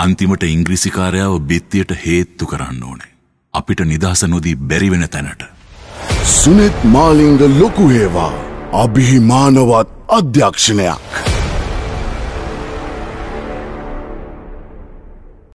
අන්තිමට ඉංග්‍රීසිකාරයාව බිත්තියට හේත්තු කරන්න ඕනේ. අපිට නිදහස නොදී බැරි වෙන තැනට. සුනෙත් මාලිංග ලොකු හේවා අභිමානවත් අධ්‍යක්ෂණයක්.